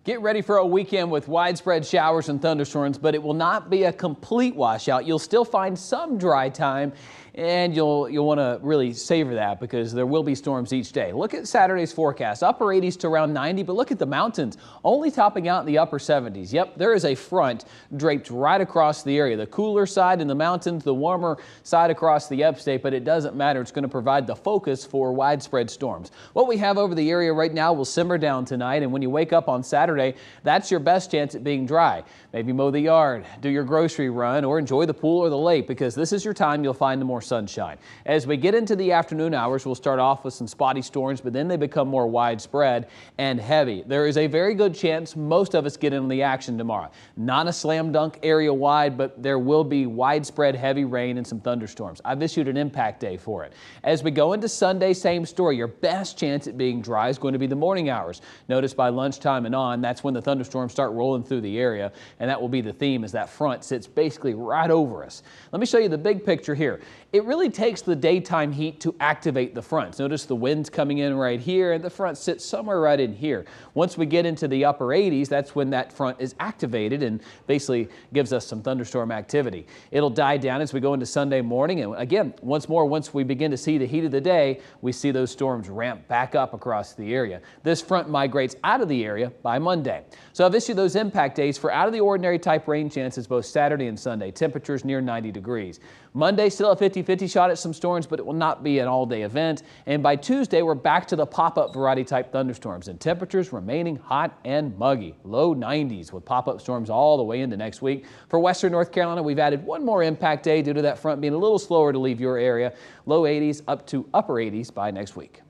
Get ready for a weekend with widespread showers and thunderstorms, but it will not be a complete washout. You'll still find some dry time, and you'll want to really savor that because there will be storms each day. Look at Saturday's forecast. Upper 80s to around 90, but look at the mountains, only topping out in the upper 70s. Yep, there is a front draped right across the area. The cooler side in the mountains, the warmer side across the upstate, but it doesn't matter. It's going to provide the focus for widespread storms. What we have over the area right now will simmer down tonight, and when you wake up on Saturday, that's your best chance at being dry. Maybe mow the yard, do your grocery run, or enjoy the pool or the lake, because this is your time you'll find the more sunshine. As we get into the afternoon hours, we'll start off with some spotty storms, but then they become more widespread and heavy. There is a very good chance most of us get in on the action tomorrow. Not a slam dunk area wide, but there will be widespread heavy rain and some thunderstorms. I've issued an impact day for it. As we go into Sunday, same story. Your best chance at being dry is going to be the morning hours. Notice by lunchtime and on, that's when the thunderstorms start rolling through the area, and that will be the theme as that front sits basically right over us. Let me show you the big picture here. It really takes the daytime heat to activate the fronts. Notice the wind's coming in right here, and the front sits somewhere right in here. Once we get into the upper 80s, that's when that front is activated and basically gives us some thunderstorm activity. It'll die down as we go into Sunday morning, and again, once we begin to see the heat of the day, we see those storms ramp back up across the area. This front migrates out of the area by Monday. So I've issued those impact days for out of the ordinary type rain chances both Saturday and Sunday. Temperatures near 90 degrees. Monday, still a 50-50 shot at some storms, but it will not be an all-day event. And by Tuesday, we're back to the pop-up variety type thunderstorms, and temperatures remaining hot and muggy. Low 90s with pop-up storms all the way into next week. For western North Carolina, we've added one more impact day due to that front being a little slower to leave your area. Low 80s up to upper 80s by next week.